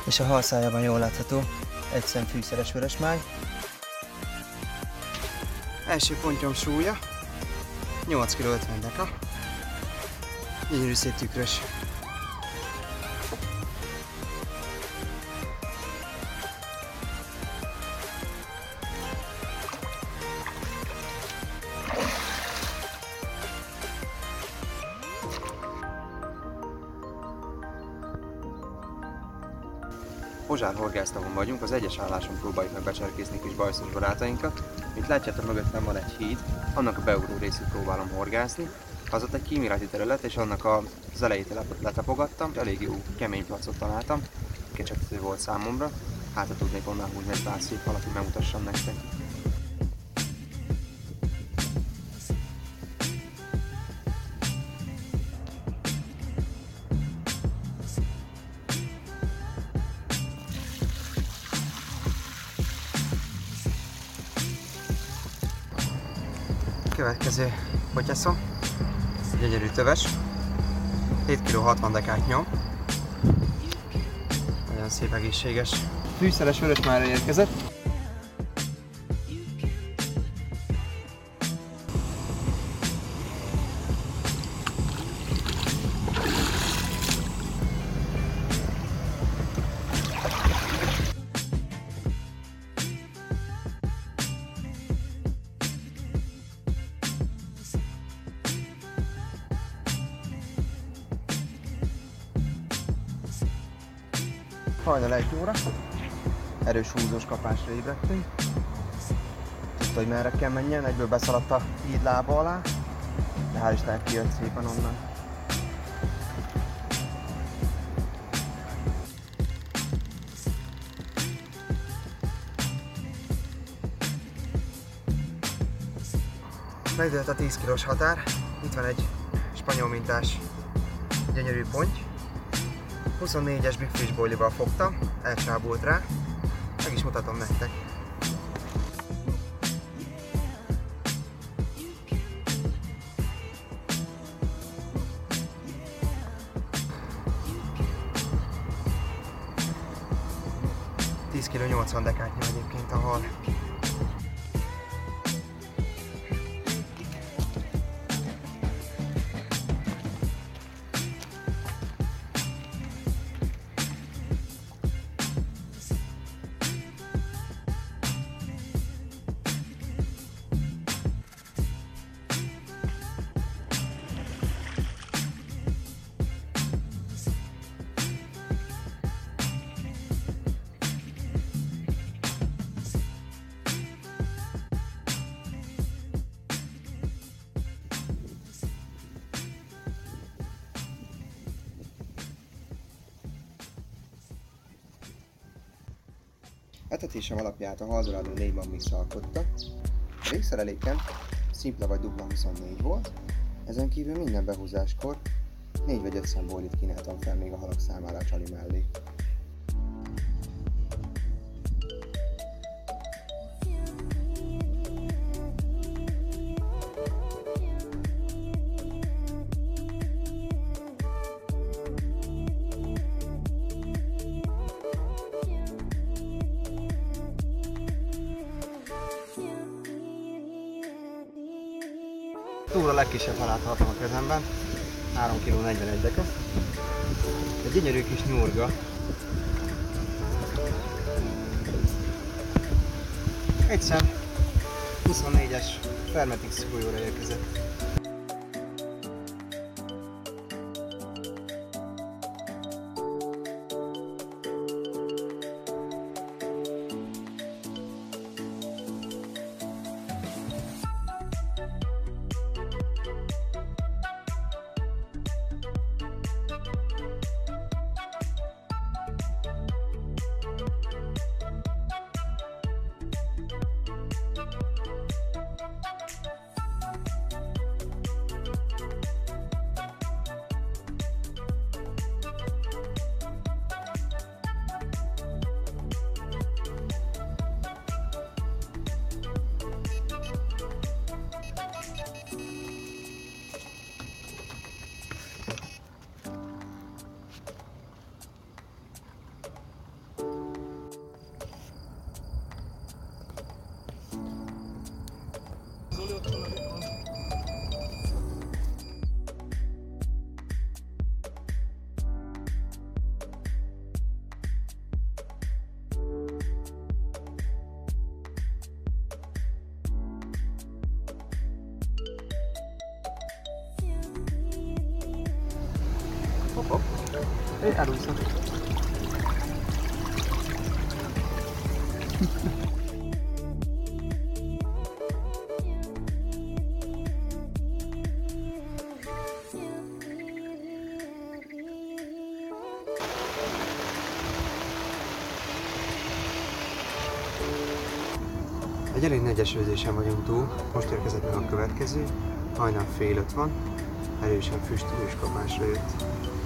és a halszájában jól látható egy szem fűszeres vörösmáj. Első pontyom súlya 8 kg 50 deka. Gyönyörű szép tükrös. Pozsár horgásztavon vagyunk, az egyes álláson próbáljuk meg becserkészni kis bajszos barátainkat. Mint látjátok, mögöttem van egy híd, annak a beugró részét próbálom horgászni. Az ott egy kíméleti terület, és annak az elejét letapogattam, elég jó kemény placot találtam. Kecsegtető volt számomra, hát ha tudnék onnan húzni egy pár szép halat, hogy megmutassam nektek. Következő potyaszom, gyönyörű töves, 7 kg 60 dekát nyom, nagyon szép egészséges. Fűszeres vörösmájra érkezett. Hajnal 1 óra, erős húzós kapásra ébredtünk. Tudta, hogy merre kell menjen, egyből beszaladt a híd lába alá, de hál' Istennek kijött szépen onnan. Megdőlt a 10 kilós határ, itt van egy spanyol mintás gyönyörű ponty. 24-es Big Fish boilival fogtam, elcsábult rá, meg is mutatom nektek. Tíz kg 80 dekát nyom egyébként a hal. Etetésem alapját a haldoradó 4 Mammix alkotta. A végszereléken szimpla vagy dupla 24 volt, ezen kívül minden behúzáskor 4 vagy 5 szem boilit kínáltam fel még a halak számára a csali mellé. Túl a legkisebb halált tartom a kezemben, 3 kg 41 deka. Egy gyönyörű kis nyurga. Egy szem 24-es Fermetix golyóra érkezett. Hopp. Elúszom. Egy elég nagy esőzésen vagyunk túl, most érkezett meg a következő, hajnal 4:30 van, erősen füstölő és kapásra jött.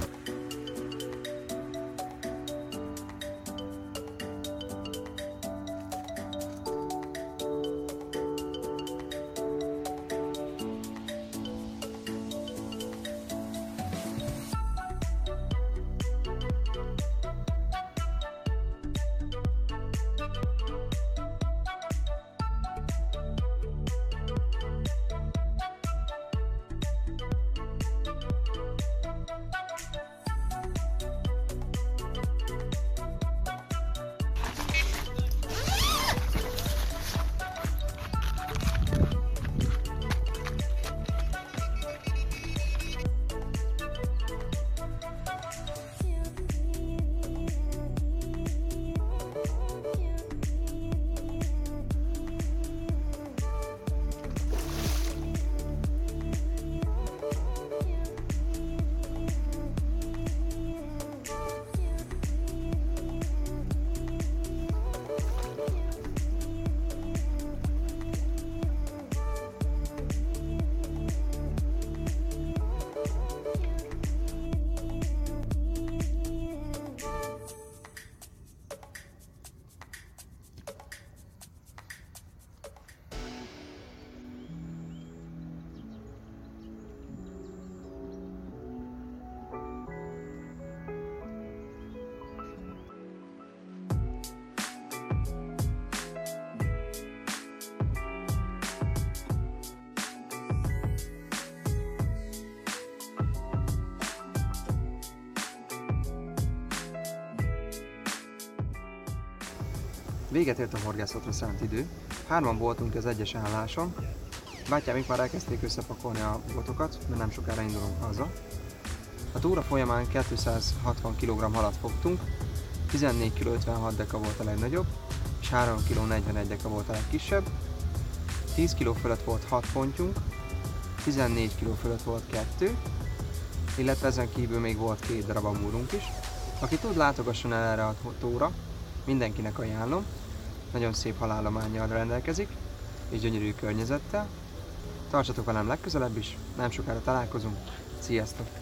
Véget ért a horgászatra szánt idő, 3-an voltunk az egyes álláson, bátyámik már elkezdték összepakolni a botokat, mert nem sokára indulunk haza. A túra folyamán 260 kg halat fogtunk, 14 kg 56 deka volt a legnagyobb, és 3 kg 41 deka volt a legkisebb, 10 kg fölött volt 6 pontjunk, 14 kg fölött volt 2, illetve ezen kívül még volt 2 darab amúrunk is. Aki tud, látogasson el erre a tóra, mindenkinek ajánlom, nagyon szép halállománnyal rendelkezik, és gyönyörű környezettel. Tartsatok velem legközelebb is, nem sokára találkozunk, sziasztok!